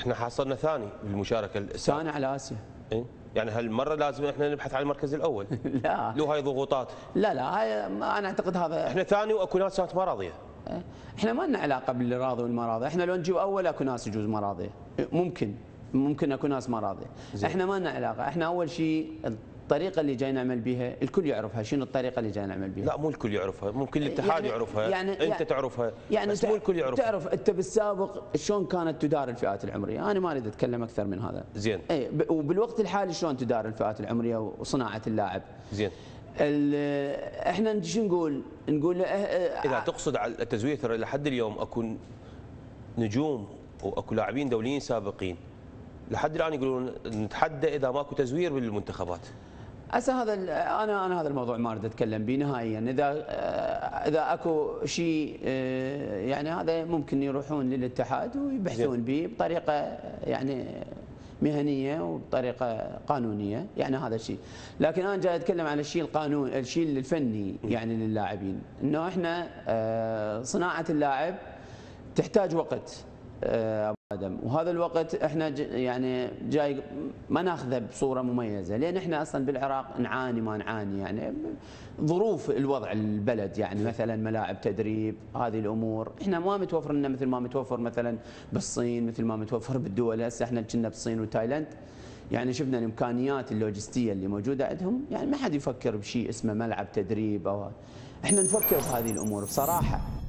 احنا حصلنا ثاني بالمشاركه ثاني على اسيا. إيه؟ يعني هالمره لازم احنا نبحث عن المركز الاول. لا له هاي ضغوطات. لا هاي انا اعتقد هذا احنا ثاني واكو ناس كانت ما راضيه. احنا ما لنا علاقه بالراضي والمراضي، احنا لو نجيب اول اكو ناس يجوز ما راضيه، ممكن اكو ناس ما راضيه، احنا ما لنا علاقه، احنا اول شيء الطريقه اللي جاي نعمل بها الكل يعرفها، شنو الطريقه اللي جاي نعمل بها؟ لا مو الكل يعرفها، ممكن الاتحاد يعرفها، انت تعرفها، يعني بس مو الكل يعرفها. تعرف انت بالسابق شلون كانت تدار الفئات العمريه، انا ما اريد اتكلم اكثر من هذا. زين. اي وبالوقت الحالي شلون تدار الفئات العمريه وصناعه اللاعب. زين. احنا شو نقول اذا تقصد على التزوير ترى لحد اليوم اكو نجوم واكو لاعبين دوليين سابقين لحد الان يقولون نتحدى اذا ماكو تزوير بالمنتخبات. هسه هذا انا هذا الموضوع ما اريد اتكلم به نهائيا، اذا اكو شيء يعني هذا ممكن يروحون للاتحاد ويبحثون به بطريقه يعني مهنيه وبطريقه قانونيه، يعني هذا الشيء، لكن انا جاي اتكلم عن الشيء القانوني، الشيء الفني يعني للاعبين، انه احنا صناعه اللاعب تحتاج وقت ابو ادم، وهذا الوقت احنا يعني جاي ما ناخذه بصوره مميزه، لان احنا اصلا بالعراق نعاني ما نعاني يعني ظروف الوضع البلد، يعني مثلا ملاعب تدريب هذه الامور احنا ما متوفر لنا مثل ما متوفر مثلا بالصين، مثل ما متوفر بالدول، هسه احنا كنا بالصين وتايلاند يعني شفنا الامكانيات اللوجستيه اللي موجوده عندهم، يعني ما حد يفكر بشيء اسمه ملعب تدريب او احنا نفكر بهذه الامور بصراحه.